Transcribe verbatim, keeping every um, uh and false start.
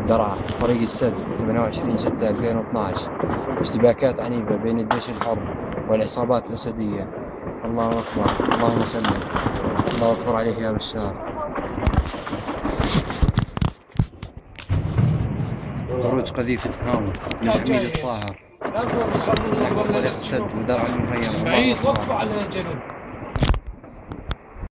درعا طريق السد ثمانية وعشرين ستة ألفين واثناشر. اشتباكات عنيفة بين الجيش الحر والعصابات الأسدية. الله أكبر، اللهم سلم. الله أكبر عليك يا بشار. خروج قذيفة هاون من حميد الطاهر نحو طريق السد ودرعا المخيم. الله أكبر.